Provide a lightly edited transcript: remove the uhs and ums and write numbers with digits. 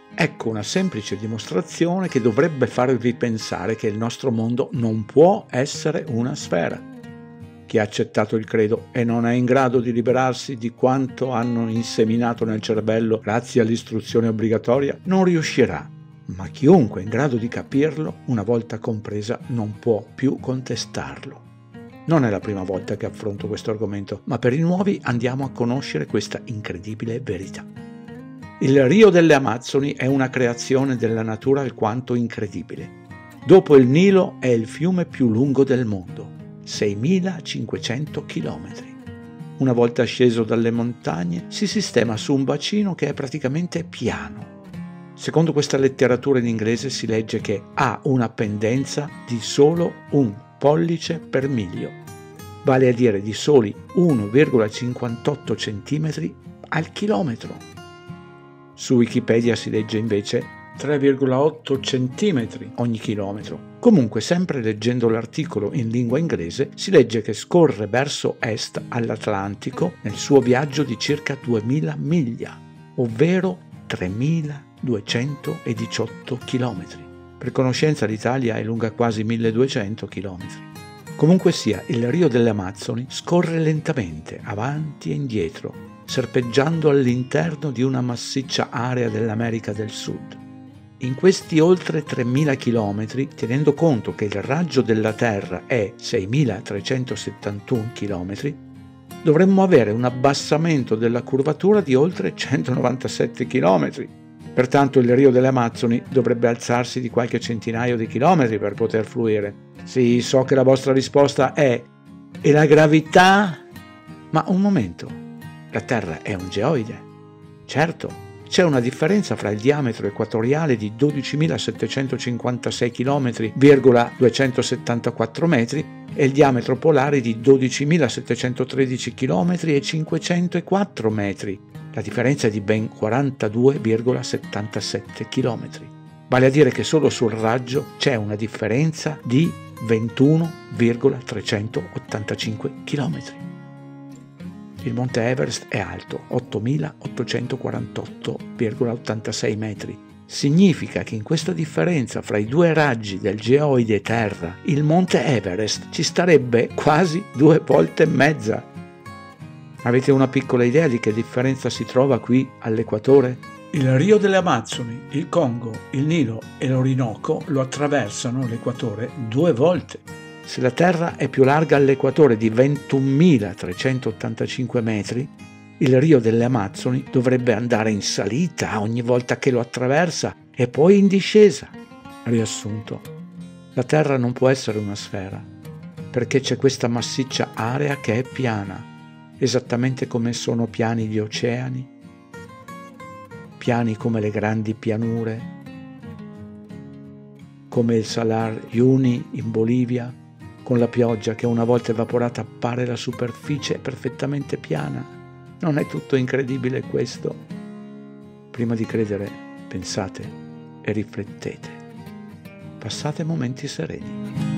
Ecco una semplice dimostrazione che dovrebbe farvi pensare che il nostro mondo non può essere una sfera. Chi ha accettato il credo e non è in grado di liberarsi di quanto hanno inseminato nel cervello grazie all'istruzione obbligatoria non riuscirà, ma chiunque è in grado di capirlo, una volta compresa, non può più contestarlo. Non è la prima volta che affronto questo argomento, ma per i nuovi andiamo a conoscere questa incredibile verità. Il Rio delle Amazzoni è una creazione della natura alquanto incredibile. Dopo il Nilo è il fiume più lungo del mondo. 6.500 chilometri. Una volta sceso dalle montagne, si sistema su un bacino che è praticamente piano. Secondo questa letteratura in inglese si legge che ha una pendenza di solo 1 pollice per miglio, vale a dire di soli 1,58 cm al chilometro. Su Wikipedia si legge invece 3,8 cm ogni chilometro. Comunque, sempre leggendo l'articolo in lingua inglese, si legge che scorre verso est all'Atlantico nel suo viaggio di circa 2000 miglia, ovvero 3218 km. Per conoscenza, l'Italia è lunga quasi 1200 km. Comunque sia, il Rio delle Amazzoni scorre lentamente, avanti e indietro, serpeggiando all'interno di una massiccia area dell'America del Sud. In questi oltre 3.000 km, tenendo conto che il raggio della Terra è 6.371 km, dovremmo avere un abbassamento della curvatura di oltre 197 km. Pertanto il Rio delle Amazzoni dovrebbe alzarsi di qualche centinaio di chilometri per poter fluire. Sì, so che la vostra risposta è «E la gravità?» Ma un momento, la Terra è un geoide. Certo. C'è una differenza fra il diametro equatoriale di 12.756 km,274 metri e il diametro polare di 12.713 km e 504 metri. La differenza è di ben 42,77 km. Vale a dire che solo sul raggio c'è una differenza di 21,385 km. Il monte Everest è alto 8.848,86 metri. Significa che in questa differenza fra i due raggi del geoide Terra, il monte Everest ci starebbe quasi 2 volte e mezza. Avete una piccola idea di che differenza si trova qui all'equatore? Il Rio delle Amazzoni, il Congo, il Nilo e l'Orinoco lo attraversano l'equatore 2 volte. Se la Terra è più larga all'equatore di 21.385 metri, il Rio delle Amazzoni dovrebbe andare in salita ogni volta che lo attraversa e poi in discesa. Riassunto, la Terra non può essere una sfera, perché c'è questa massiccia area che è piana, esattamente come sono piani gli oceani, piani come le grandi pianure, come il Salar Uyuni in Bolivia. Con la pioggia che una volta evaporata appare la superficie perfettamente piana. Non è tutto incredibile questo? Prima di credere, pensate e riflettete. Passate momenti sereni.